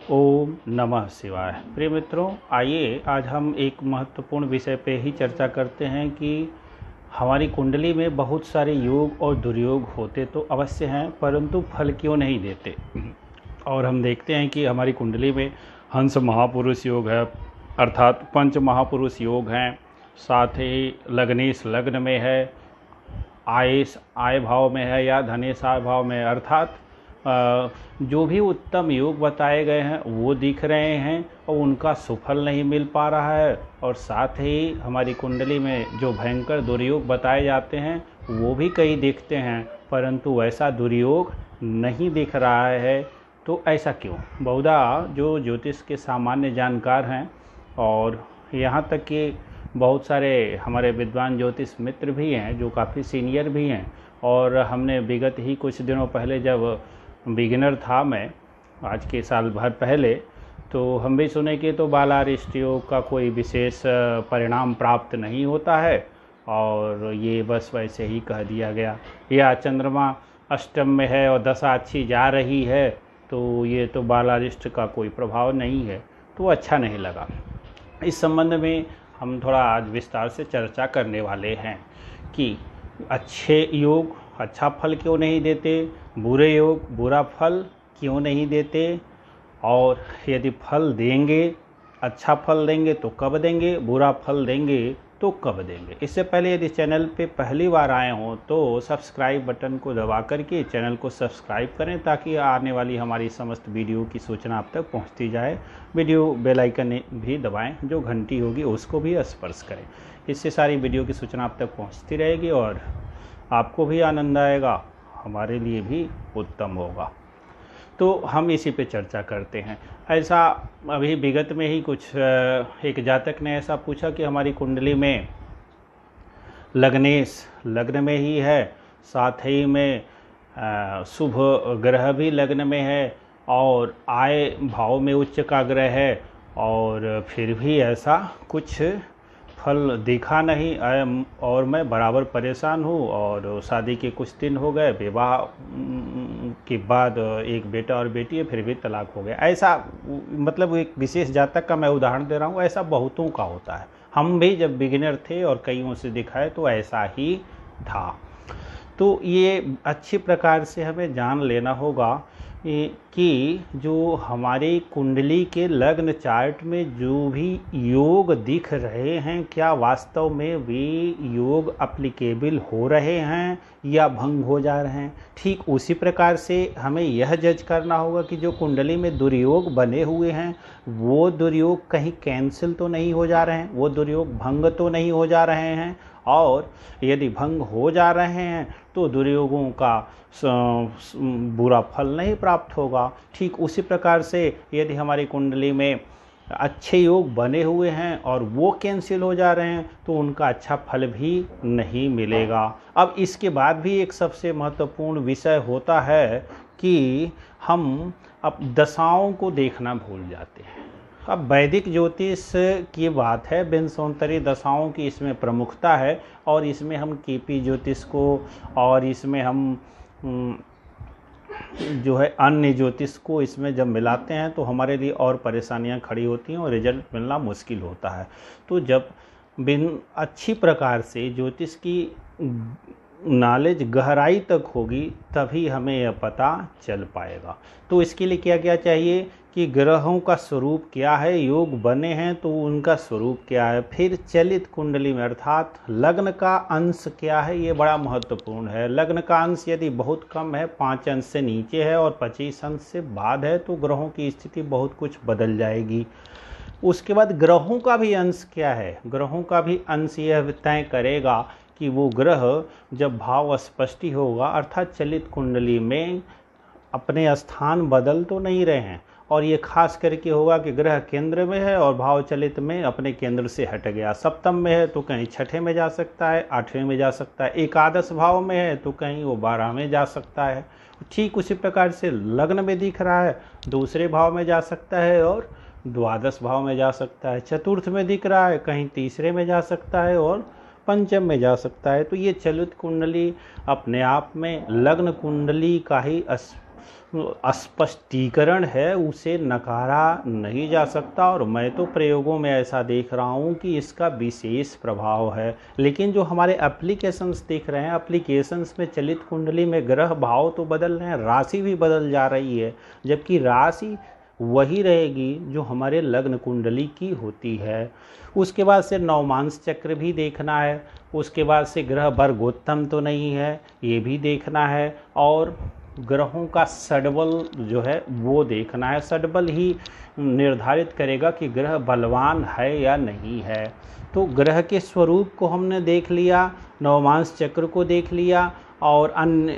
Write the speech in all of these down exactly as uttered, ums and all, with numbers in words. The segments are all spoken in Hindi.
ओम नमः शिवाय। प्रिय मित्रों, आइए आज हम एक महत्वपूर्ण विषय पे ही चर्चा करते हैं कि हमारी कुंडली में बहुत सारे योग और दुर्योग होते तो अवश्य हैं, परंतु फल क्यों नहीं देते। और हम देखते हैं कि हमारी कुंडली में हंस महापुरुष योग है, अर्थात पंच महापुरुष योग हैं। साथ ही लग्नेश लग्न में है, आयेश आय भाव में है या धनेश आय भाव में है, अर्थात जो भी उत्तम योग बताए गए हैं वो दिख रहे हैं और उनका सुफल नहीं मिल पा रहा है। और साथ ही हमारी कुंडली में जो भयंकर दुर्योग बताए जाते हैं वो भी कई दिखते हैं, परंतु वैसा दुर्योग नहीं दिख रहा है। तो ऐसा क्यों? बहुधा जो ज्योतिष के सामान्य जानकार हैं और यहाँ तक कि बहुत सारे हमारे विद्वान ज्योतिष मित्र भी हैं जो काफ़ी सीनियर भी हैं। और हमने विगत ही कुछ दिनों पहले, जब बिगिनर था मैं, आज के साल भर पहले, तो हम भी सुने कि तो बालारिष्ट योग का कोई विशेष परिणाम प्राप्त नहीं होता है और ये बस वैसे ही कह दिया गया। या चंद्रमा अष्टम में है और दशा अच्छी जा रही है तो ये तो बालारिष्ट का कोई प्रभाव नहीं है, तो अच्छा नहीं लगा। इस संबंध में हम थोड़ा आज विस्तार से चर्चा करने वाले हैं कि अच्छे योग अच्छा फल क्यों नहीं देते, बुरे योग बुरा फल क्यों नहीं देते, और यदि फल देंगे, अच्छा फल देंगे तो कब देंगे, बुरा फल देंगे तो कब देंगे। इससे पहले यदि चैनल पे पहली बार आए हों तो सब्सक्राइब बटन को दबा करके चैनल को सब्सक्राइब करें ताकि आने वाली हमारी समस्त वीडियो की सूचना आप तक पहुंचती जाए। वीडियो बेल आइकन भी दबाएं, जो घंटी होगी उसको भी स्पर्श करें। इससे सारी वीडियो की सूचना आप तक पहुंचती रहेगी और आपको भी आनंद आएगा, हमारे लिए भी उत्तम होगा। तो हम इसी पे चर्चा करते हैं। ऐसा अभी विगत में ही कुछ एक जातक ने ऐसा पूछा कि हमारी कुंडली में लग्नेश लग्न में ही है, साथ ही में शुभ ग्रह भी लग्न में है और आय भाव में उच्च का ग्रह है, और फिर भी ऐसा कुछ फल दिखा नहीं और मैं बराबर परेशान हूँ। और शादी के कुछ दिन हो गए, विवाह के बाद एक बेटा और बेटी है, फिर भी तलाक हो गया। ऐसा मतलब एक विशेष जातक का मैं उदाहरण दे रहा हूँ, ऐसा बहुतों का होता है। हम भी जब बिगिनर थे और कईयों से दिखाए तो ऐसा ही था। तो ये अच्छी प्रकार से हमें जान लेना होगा कि जो हमारी कुंडली के लग्न चार्ट में जो भी योग दिख रहे हैं, क्या वास्तव में वे योग अप्लीकेबल हो रहे हैं या भंग हो जा रहे हैं। ठीक उसी प्रकार से हमें यह जज करना होगा कि जो कुंडली में दुर्योग बने हुए हैं वो दुर्योग कहीं कैंसिल तो नहीं हो जा रहे हैं, वो दुर्योग भंग तो नहीं हो जा रहे हैं। और यदि भंग हो जा रहे हैं तो दुर्योगों का बुरा फल नहीं प्राप्त होगा। ठीक उसी प्रकार से यदि हमारी कुंडली में अच्छे योग बने हुए हैं और वो कैंसिल हो जा रहे हैं तो उनका अच्छा फल भी नहीं मिलेगा। अब इसके बाद भी एक सबसे महत्वपूर्ण विषय होता है कि हम अब दशाओं को देखना भूल जाते हैं। अब वैदिक ज्योतिष की बात है, बिनसोंतरी दशाओं की इसमें प्रमुखता है और इसमें हम केपी ज्योतिष को और इसमें हम जो है अन्य ज्योतिष को इसमें जब मिलाते हैं तो हमारे लिए और परेशानियां खड़ी होती हैं और रिजल्ट मिलना मुश्किल होता है। तो जब बिन अच्छी प्रकार से ज्योतिष की नॉलेज गहराई तक होगी तभी हमें यह पता चल पाएगा। तो इसके लिए क्या क्या चाहिए कि ग्रहों का स्वरूप क्या है, योग बने हैं तो उनका स्वरूप क्या है, फिर चलित कुंडली में अर्थात लग्न का अंश क्या है, ये बड़ा महत्वपूर्ण है। लग्न का अंश यदि बहुत कम है, पाँच अंश से नीचे है और पच्चीस अंश से बाद है, तो ग्रहों की स्थिति बहुत कुछ बदल जाएगी। उसके बाद ग्रहों का भी अंश क्या है, ग्रहों का भी अंश यह तय करेगा कि वो ग्रह जब भाव स्पष्टि होगा, अर्थात चलित कुंडली में अपने स्थान बदल तो नहीं रहे हैं, और ये खास करके होगा कि ग्रह केंद्र में है और भाव चलित में अपने केंद्र से हट गया। सप्तम में है तो कहीं छठे में जा सकता है, आठवें में जा सकता है। एकादश भाव में है तो कहीं वो बारह में जा सकता है। ठीक उसी प्रकार से लग्न में दिख रहा है, दूसरे भाव में जा सकता है और द्वादश भाव में जा सकता है। चतुर्थ में दिख रहा है, कहीं तीसरे में जा सकता है और पंचम में जा सकता है। तो ये चलित कुंडली अपने आप में लग्न कुंडली का ही स्पष्टीकरण है उसे नकारा नहीं जा सकता, और मैं तो प्रयोगों में ऐसा देख रहा हूँ कि इसका विशेष प्रभाव है। लेकिन जो हमारे एप्लीकेशंस देख रहे हैं, एप्लीकेशंस में चलित कुंडली में ग्रह भाव तो बदल रहे हैं, राशि भी बदल जा रही है, जबकि राशि वही रहेगी जो हमारे लग्न कुंडली की होती है। उसके बाद से नवमांश चक्र भी देखना है, उसके बाद से ग्रह वर्गोत्तम तो नहीं है ये भी देखना है, और ग्रहों का षडबल जो है वो देखना है। षडबल ही निर्धारित करेगा कि ग्रह बलवान है या नहीं है। तो ग्रह के स्वरूप को हमने देख लिया, नवमांश चक्र को देख लिया, और अन्य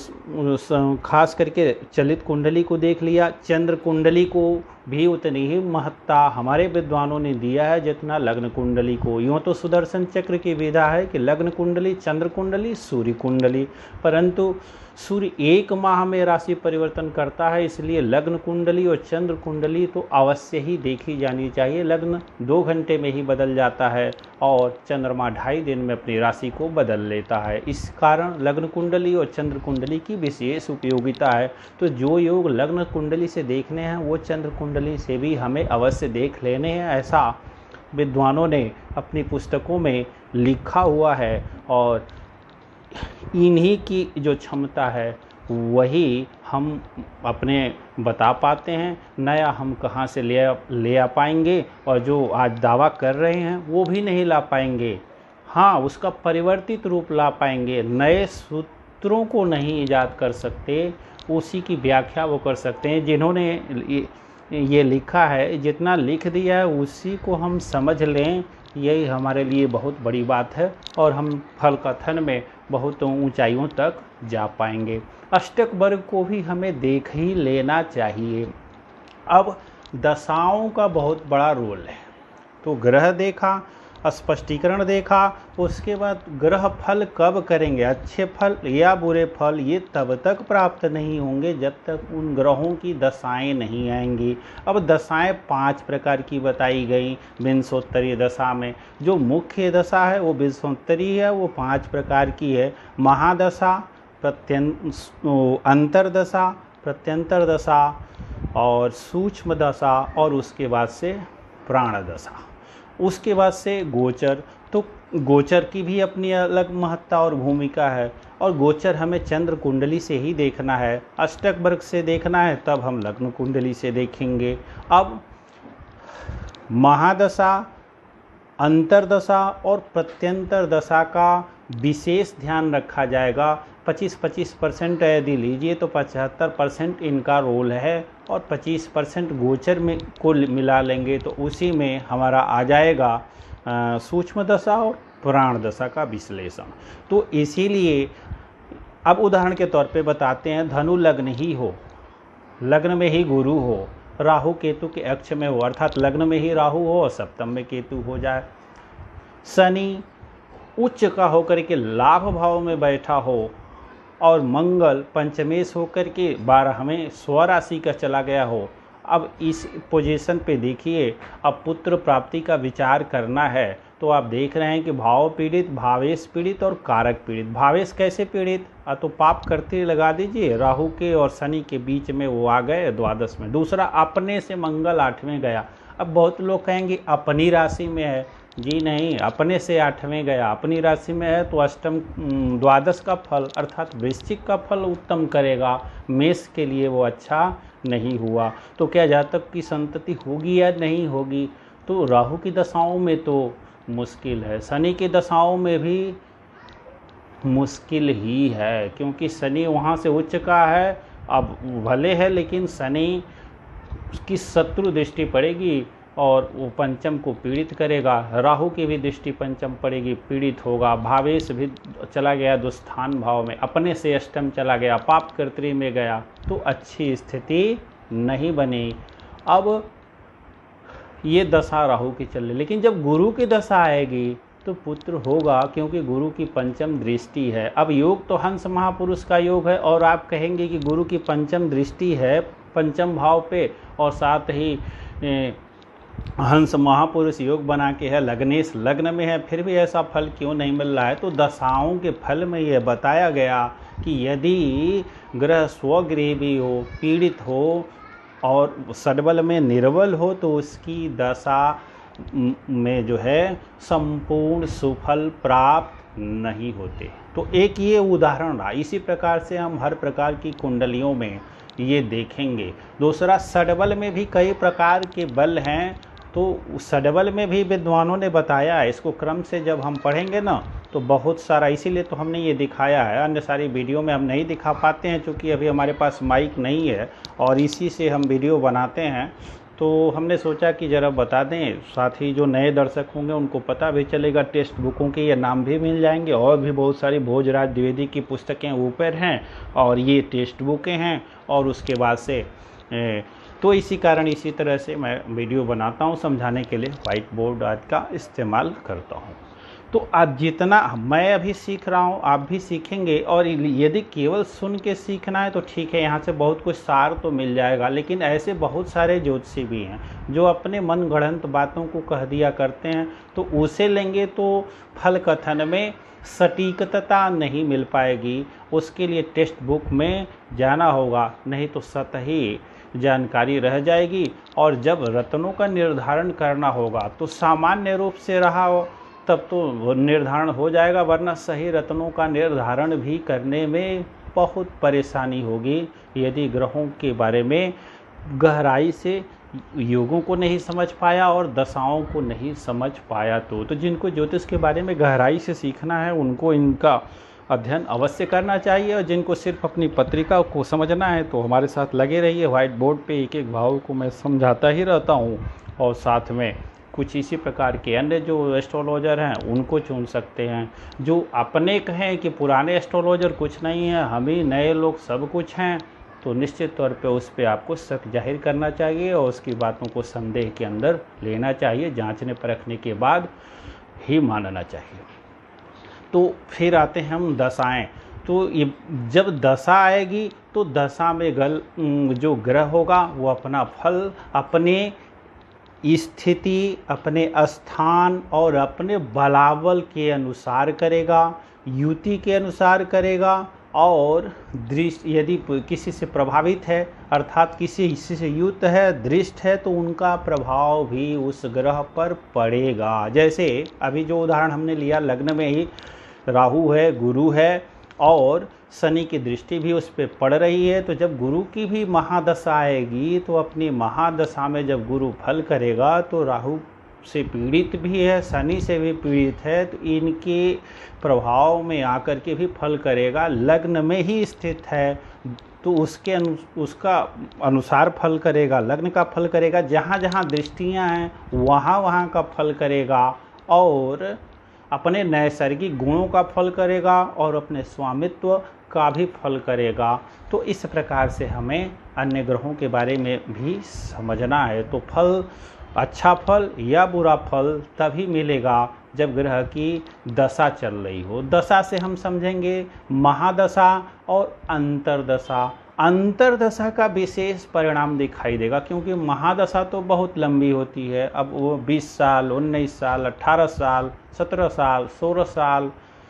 खास करके चलित कुंडली को देख लिया। चंद्र कुंडली को भी उतनी ही महत्ता हमारे विद्वानों ने दिया है जितना लग्न कुंडली को। यूँ तो सुदर्शन चक्र की विधा है कि लग्न कुंडली, चंद्र कुंडली, सूर्य कुंडली, परंतु सूर्य एक माह में राशि परिवर्तन करता है, इसलिए लग्न कुंडली और चंद्र कुंडली तो अवश्य ही देखी जानी चाहिए। लग्न दो घंटे में ही बदल जाता है और चंद्रमा ढाई दिन में अपनी राशि को बदल लेता है। इस कारण लग्न कुंडली और चंद्र कुंडली की विशेष उपयोगिता है। तो जो योग लग्न कुंडली से देखने हैं वो चंद्र कुंडली से भी हमें अवश्य देख लेने हैं, ऐसा विद्वानों ने अपनी पुस्तकों में लिखा हुआ है। और इन्हीं की जो क्षमता है वही हम अपने बता पाते हैं, नया हम कहाँ से ले ले आ पाएंगे, और जो आज दावा कर रहे हैं वो भी नहीं ला पाएंगे। हाँ, उसका परिवर्तित रूप ला पाएंगे, नए सूत्रों को नहीं ईजाद कर सकते, उसी की व्याख्या वो कर सकते हैं। जिन्होंने ये लिखा है, जितना लिख दिया है उसी को हम समझ लें, यही हमारे लिए बहुत बड़ी बात है, और हम फल कथन में बहुत ऊंचाइयों तक जा पाएंगे। अष्टक वर्ग को भी हमें देख ही लेना चाहिए। अब दशाओं का बहुत बड़ा रोल है। तो ग्रह देखा, स्पष्टीकरण देखा, उसके बाद ग्रह फल कब करेंगे, अच्छे फल या बुरे फल, ये तब तक प्राप्त नहीं होंगे जब तक उन ग्रहों की दशाएं नहीं आएंगी। अब दशाएं पांच प्रकार की बताई गई विंशोत्तरी दशा में। जो मुख्य दशा है वो विंशोत्तरी है, वो पांच प्रकार की है। महादशा, प्रत्यं अंतरदशा, प्रत्यंतर दशा और सूक्ष्म दशा, और उसके बाद से प्राण दशा, उसके बाद से गोचर। तो गोचर की भी अपनी अलग महत्ता और भूमिका है, और गोचर हमें चंद्र कुंडली से ही देखना है, अष्टक वर्ग से देखना है तब हम लग्न कुंडली से देखेंगे। अब महादशा, अंतरदशा और प्रत्यंतर दशा का विशेष ध्यान रखा जाएगा। पच्चीस पच्चीस परसेंट यदि लीजिए तो पचहत्तर परसेंट इनका रोल है, और पच्चीस परसेंट गोचर में को मिला लेंगे तो उसी में हमारा आ जाएगा सूक्ष्म दशा और प्राण दशा का विश्लेषण। तो इसीलिए अब उदाहरण के तौर पे बताते हैं, धनु लग्न ही हो, लग्न में ही गुरु हो, राहु केतु के अक्ष में हो, अर्थात लग्न में ही राहु हो और सप्तम में केतु हो जाए, शनि उच्च का होकर के लाभ भाव में बैठा हो, और मंगल पंचमेश होकर के बारहवें स्वराशि का चला गया हो। अब इस पोजीशन पे देखिए, अब पुत्र प्राप्ति का विचार करना है तो आप देख रहे हैं कि भाव पीड़ित, भावेश पीड़ित और कारक पीड़ित। भावेश कैसे पीड़ित, तो पाप करते लगा दीजिए, राहु के और शनि के बीच में वो आ गए द्वादश में। दूसरा, अपने से मंगल आठवें गया। अब बहुत लोग कहेंगे अपनी राशि में है, जी नहीं, अपने से आठवें गया, अपनी राशि में है तो अष्टम द्वादश का फल अर्थात वृश्चिक का फल उत्तम करेगा, मेष के लिए वो अच्छा नहीं हुआ। तो क्या जातक की संतति होगी या नहीं होगी, तो राहु की दशाओं में तो मुश्किल है, शनि की दशाओं में भी मुश्किल ही है, क्योंकि शनि वहाँ से उच्च का है। अब भले है लेकिन शनि की शत्रु दृष्टि पड़ेगी और वो पंचम को पीड़ित करेगा, राहु की भी दृष्टि पंचम पड़ेगी, पीड़ित होगा। भावेश भी चला गया दुस्थान भाव में, अपने से अष्टम चला गया, पाप कर्तरी में गया, तो अच्छी स्थिति नहीं बनी। अब ये दशा राहु की चल रही, लेकिन जब गुरु की दशा आएगी तो पुत्र होगा, क्योंकि गुरु की पंचम दृष्टि है। अब योग तो हंस महापुरुष का योग है, और आप कहेंगे कि गुरु की पंचम दृष्टि है पंचम भाव पे, और साथ ही हंस महापुरुष योग बना के है, लग्नेश लग्न में है, फिर भी ऐसा फल क्यों नहीं मिल रहा है? तो दशाओं के फल में यह बताया गया कि यदि ग्रह स्वगृह भी हो, पीड़ित हो और षड्बल में निर्बल हो तो उसकी दशा में जो है संपूर्ण सुफल प्राप्त नहीं होते। तो एक ये उदाहरण रहा। इसी प्रकार से हम हर प्रकार की कुंडलियों में ये देखेंगे। दूसरा, षड्बल में भी कई प्रकार के बल हैं, तो षड्बल में भी विद्वानों ने बताया है। इसको क्रम से जब हम पढ़ेंगे ना तो बहुत सारा, इसीलिए तो हमने ये दिखाया है। अन्य सारी वीडियो में हम नहीं दिखा पाते हैं क्योंकि अभी हमारे पास माइक नहीं है और इसी से हम वीडियो बनाते हैं। तो हमने सोचा कि ज़रा बता दें, साथ ही जो नए दर्शक होंगे उनको पता भी चलेगा। टेक्स्ट बुकों के ये नाम भी मिल जाएंगे और भी बहुत सारी भोजराज द्विवेदी की पुस्तकें ऊपर हैं और ये टेक्स्ट बुकें हैं। और उसके बाद से तो इसी कारण इसी तरह से मैं वीडियो बनाता हूँ समझाने के लिए, वाइट बोर्ड आदि का इस्तेमाल करता हूँ। तो आज जितना मैं अभी सीख रहा हूँ आप भी सीखेंगे, और यदि केवल सुन के सीखना है तो ठीक है, यहाँ से बहुत कुछ सार तो मिल जाएगा। लेकिन ऐसे बहुत सारे ज्योतिषी भी हैं जो अपने मन गढ़ंत बातों को कह दिया करते हैं, तो उसे लेंगे तो फल कथन में सटीकता नहीं मिल पाएगी। उसके लिए टेक्स्ट बुक में जाना होगा, नहीं तो सतही जानकारी रह जाएगी। और जब रत्नों का निर्धारण करना होगा तो सामान्य रूप से रहा हो तब तो निर्धारण हो जाएगा, वरना सही रत्नों का निर्धारण भी करने में बहुत परेशानी होगी यदि ग्रहों के बारे में गहराई से योगों को नहीं समझ पाया और दशाओं को नहीं समझ पाया। तो तो जिनको ज्योतिष के बारे में गहराई से सीखना है उनको इनका अध्ययन अवश्य करना चाहिए, और जिनको सिर्फ अपनी पत्रिका को समझना है तो हमारे साथ लगे रहिए। व्हाइट बोर्ड पे एक एक भाव को मैं समझाता ही रहता हूँ, और साथ में कुछ इसी प्रकार के अन्य जो एस्ट्रोलॉजर हैं उनको चुन सकते हैं। जो अपने कहें कि पुराने एस्ट्रोलॉजर कुछ नहीं है, हम ही नए लोग सब कुछ हैं, तो निश्चित तौर पे उस पे आपको शक जाहिर करना चाहिए और उसकी बातों को संदेह के अंदर लेना चाहिए, जांचने परखने के बाद ही मानना चाहिए। तो फिर आते हैं हम दशाएं। तो ये जब दशा आएगी तो दशा में गल जो ग्रह होगा वो अपना फल अपने स्थिति, अपने स्थान और अपने बलाबल के अनुसार करेगा, युति के अनुसार करेगा। और दृष्टि यदि किसी से प्रभावित है अर्थात किसी हिस्से से युक्त है, दृष्ट है, तो उनका प्रभाव भी उस ग्रह पर पड़ेगा। जैसे अभी जो उदाहरण हमने लिया, लग्न में ही राहु है, गुरु है और शनि की दृष्टि भी उस पर पड़ रही है। तो जब गुरु की भी महादशा आएगी तो अपनी महादशा में जब गुरु फल करेगा तो राहु से पीड़ित भी है, शनि से भी पीड़ित है, तो इनके प्रभाव में आकर के भी फल करेगा। लग्न में ही स्थित है तो उसके अनु, उसका अनुसार फल करेगा, लग्न का फल करेगा। जहाँ जहाँ दृष्टियाँ हैं वहाँ वहाँ का फल करेगा और अपने नैसर्गिक गुणों का फल करेगा और अपने स्वामित्व का भी फल करेगा। तो इस प्रकार से हमें अन्य ग्रहों के बारे में भी समझना है। तो फल, अच्छा फल या बुरा फल तभी मिलेगा जब ग्रह की दशा चल रही हो। दशा से हम समझेंगे महादशा और अंतरदशा। अंतरदशा का विशेष परिणाम दिखाई देगा, क्योंकि महादशा तो बहुत लंबी होती है। अब वो बीस साल, उन्नीस साल, अठारह साल, सत्रह साल, सोलह साल,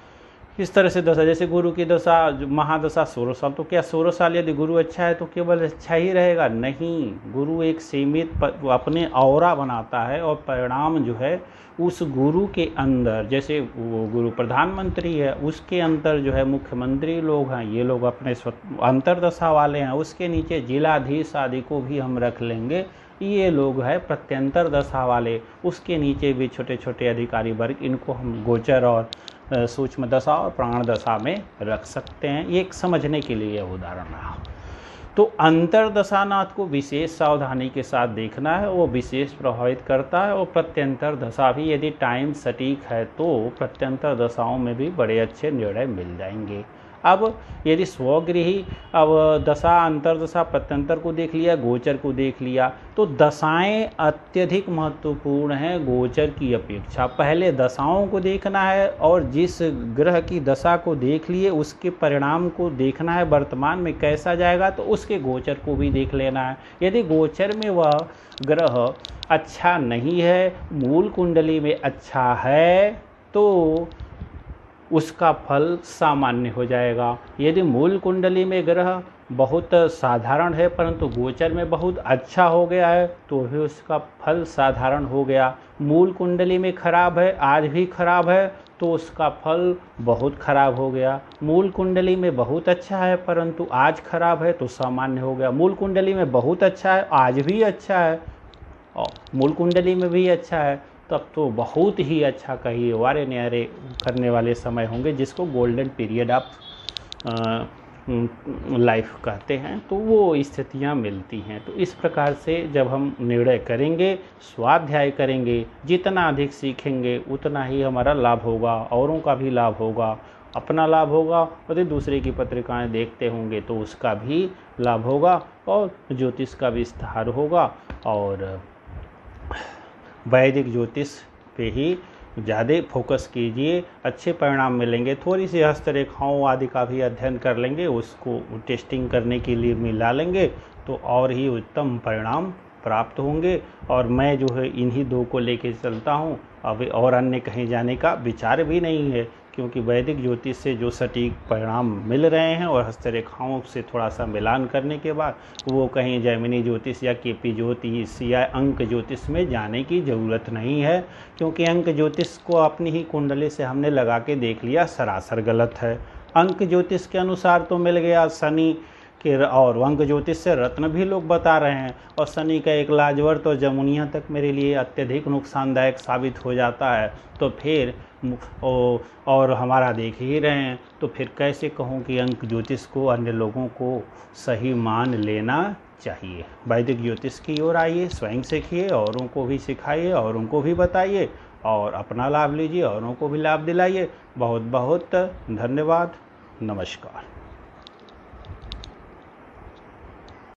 इस तरह से दशा। जैसे गुरु की दशा महादशा सोलह साल, तो क्या सोलह साल यदि गुरु अच्छा है तो केवल अच्छा ही रहेगा? नहीं, गुरु एक सीमित अपने औरा बनाता है और परिणाम जो है उस गुरु के अंदर, जैसे वो गुरु प्रधानमंत्री है उसके अंदर जो है मुख्यमंत्री लोग हैं, ये लोग अपने अंतरदशा वाले हैं। उसके नीचे जिलाधीश आदि को भी हम रख लेंगे, ये लोग हैं प्रत्यंतर दशा वाले। उसके नीचे भी छोटे छोटे अधिकारी वर्ग, इनको हम गोचर और सूक्ष्म दशा और प्राण दशा में रख सकते हैं। ये एक समझने के लिए उदाहरण रहा। तो अंतरदशानाथ को विशेष सावधानी के साथ देखना है, वो विशेष प्रभावित करता है। और प्रत्यंतर दशा भी यदि टाइम सटीक है तो प्रत्यंतर दशाओं में भी बड़े अच्छे निर्णय मिल जाएंगे। अब यदि स्वगृही, अब दशा, अंतरदशा, प्रत्यंतर को देख लिया, गोचर को देख लिया, तो दशाएं अत्यधिक महत्वपूर्ण हैं गोचर की अपेक्षा। पहले दशाओं को देखना है और जिस ग्रह की दशा को देख लिए उसके परिणाम को देखना है, वर्तमान में कैसा जाएगा, तो उसके गोचर को भी देख लेना है। यदि गोचर में वह ग्रह अच्छा नहीं है, मूल कुंडली में अच्छा है, तो उसका फल सामान्य हो जाएगा। यदि मूल कुंडली में ग्रह बहुत साधारण है परंतु गोचर में बहुत अच्छा हो गया है तो भी उसका फल साधारण हो गया। मूल कुंडली में खराब है, आज भी खराब है, तो उसका फल बहुत खराब हो गया। मूल कुंडली में बहुत अच्छा है परंतु आज खराब है तो सामान्य हो गया। मूल कुंडली में बहुत अच्छा है, आज भी अच्छा है, और मूल कुंडली में भी अच्छा है, तब तो बहुत ही अच्छा कहिए वारे न्यारे करने वाले समय होंगे, जिसको गोल्डन पीरियड ऑफ लाइफ कहते हैं। तो वो स्थितियां मिलती हैं। तो इस प्रकार से जब हम निर्णय करेंगे, स्वाध्याय करेंगे, जितना अधिक सीखेंगे उतना ही हमारा लाभ होगा, औरों का भी लाभ होगा, अपना लाभ होगा, और दूसरे की पत्रिकाएं देखते होंगे तो उसका भी लाभ होगा, और ज्योतिष का विस्तार होगा। और वैदिक ज्योतिष पे ही ज़्यादा फोकस कीजिए, अच्छे परिणाम मिलेंगे। थोड़ी सी हस्तरेखाओं आदि का भी अध्ययन कर लेंगे, उसको टेस्टिंग करने के लिए मिला लेंगे तो और ही उत्तम परिणाम प्राप्त होंगे। और मैं जो है इन्हीं दो को लेके चलता हूँ, अब और अन्य कहीं जाने का विचार भी नहीं है, क्योंकि वैदिक ज्योतिष से जो सटीक परिणाम मिल रहे हैं और हस्तरेखाओं से थोड़ा सा मिलान करने के बाद वो कहीं जैमिनी ज्योतिष या केपी ज्योतिष या अंक ज्योतिष में जाने की ज़रूरत नहीं है, क्योंकि अंक ज्योतिष को अपनी ही कुंडली से हमने लगा के देख लिया, सरासर गलत है। अंक ज्योतिष के अनुसार तो मिल गया शनि के, और अंक ज्योतिष से रत्न भी लोग बता रहे हैं, और शनि का एक लाजवर्त और जमुनिया तक मेरे लिए अत्यधिक नुकसानदायक साबित हो जाता है। तो फिर ओ, और हमारा देख ही रहे हैं, तो फिर कैसे कहूँ कि अंक ज्योतिष को अन्य लोगों को सही मान लेना चाहिए। वैदिक ज्योतिष की ओर आइए, स्वयं सीखिए, औरों को भी सिखाइए, औरों को भी बताइए, और अपना लाभ लीजिए, औरों को भी लाभ दिलाइए। बहुत बहुत धन्यवाद। नमस्कार।